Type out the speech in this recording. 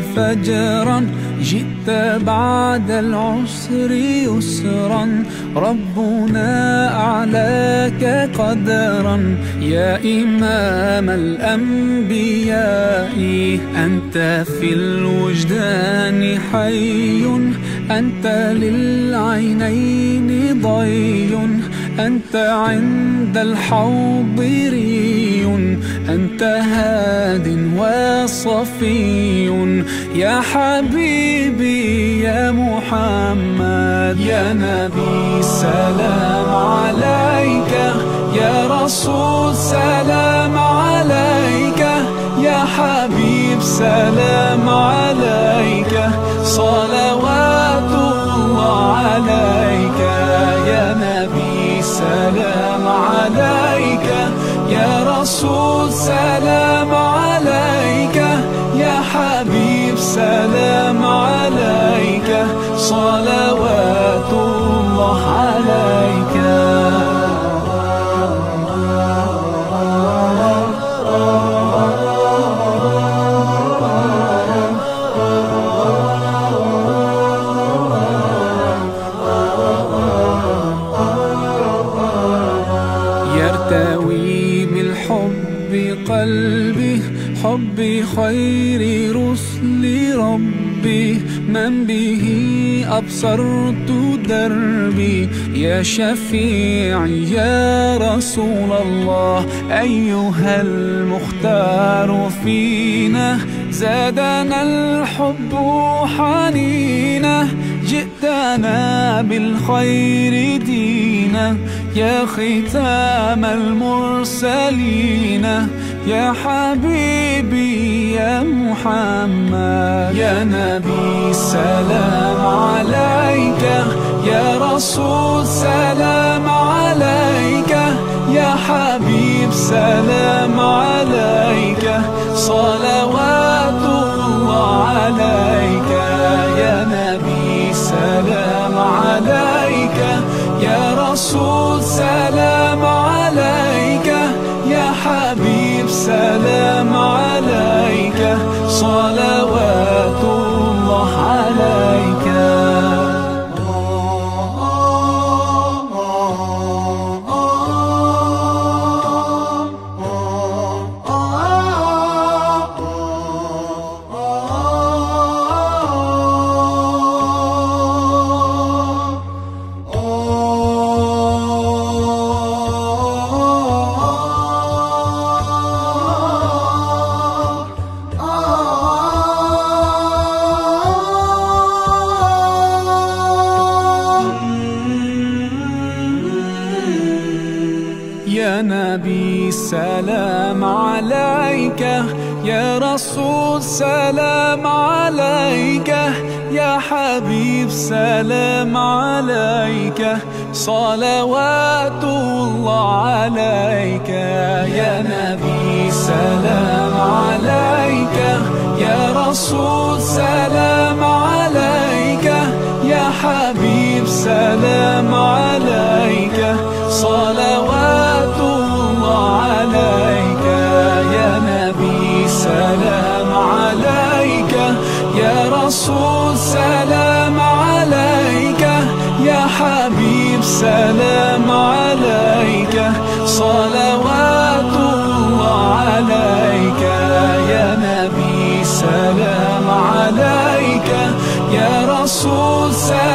فجرا، جئت بعد العسر يسرا، ربنا أعلاك قدرا. يا إمام الأنبياء أنت في الوجدان حي، أنت للعينين ضي، أنت عند الحوض ري، أنت هاد وصفي. يا حبيبي يا محمد، يا نبي سلام عليك، يا رسول سلام عليك، يا حبيب سلام عليك، صلوات الله عليك. يا نبي سلام عليك، يا رسول سلام عليك، يا حبيب سلام عليك، صلوات الله عليك. يرتوي بالحب قلبي، حب خير رسل ربي، من به أبصرت دربي. يا شفيعي يا رسول الله، أيها المختار فينا، زادنا الحب حنينا، جئتنا بالخير دينا، يا ختام المرسلين، يا حبيبي يا محمد. يا نبي سلام عليك، يا رسول سلام عليك، يا حبيب سلام عليك، صلوات الله عليك. يا نبي سلام عليك، يا رسول سلام عليك، يا حبيب سلام عليك، صلوات الله عليك. يا نبي سلام عليك، يا رسول سلام عليك، يا حبيب سلام عليك، صلوات الله عليك. يا نبي سلام عليك، يا رسول سلام عليك، يا حبيب سلام عليك، صلوات الله عليك. يا نبي سلام عليك، يا رسول سلام عليك، يا حبيب سلام عليك، صلوات الله عليك. يا نبي سلام عليك، يا رسول سلام